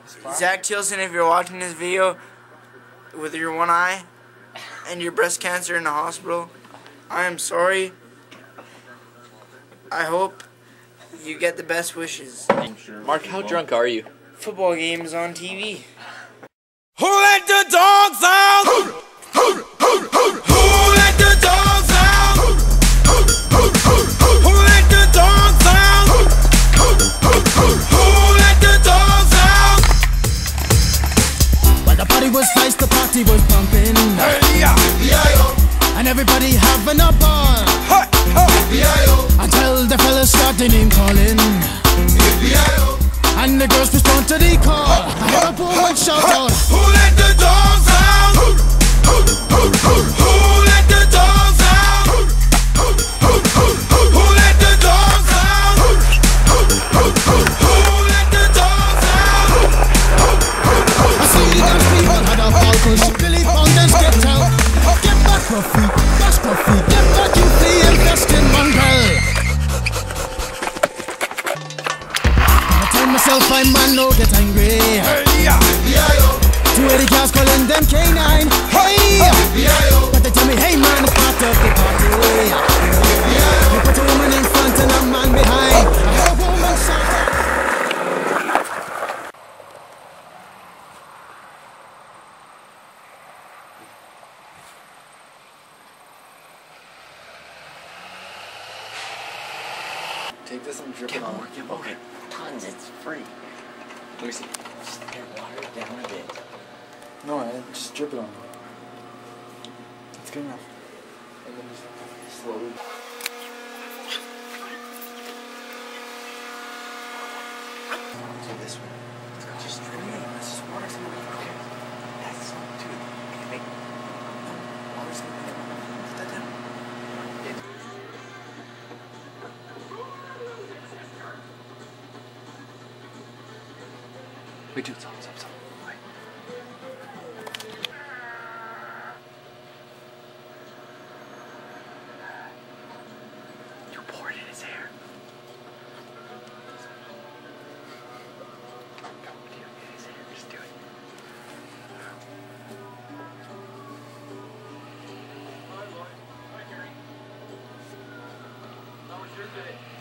Zach Tilson, if you're watching this video with your one eye and your breast cancer in the hospital, I am sorry. I hope you get the best wishes. Mark, how drunk are you? Football games on TV. Who let the dogs out? Who let the dogs out? Who let the dogs out? Who let the dogs out? While the party was nice, the party was pumping. Hey, yeah. And everybody having a ball. Hey, hey. Until the fellas started name calling. And the girls respond to the call. I heard a woman shout out, who let the dogs out? Who let the dogs out? Who let the dogs out? Who let the dogs out? I see that people had a ball, cause she really found them get out. Get back, Puffy, that's Puffy. Get back, you flea infested mongrel. Myself, I'm man, no get angry. Hey, yeah. 280 cars calling them K9. Hey, but they tell me, hey man, it's part of the party. You put a woman in front and a man behind. I heard a woman shout. Take this and drip it on. Okay. Tons, it's free. Let me see. Just water it down a bit. No, just drip it on. It's good enough. And then just slowly. So this one. Let's go. Just drip it in. Let's just water some of it. Okay. That's dude. Wait. No. Water some of it. Put that down. Wait, dude, stop. Wait. You pour it in his hair. Go, dude, in his hair. Just do it. Hi, Lloyd. Hi, Gary. How was your day?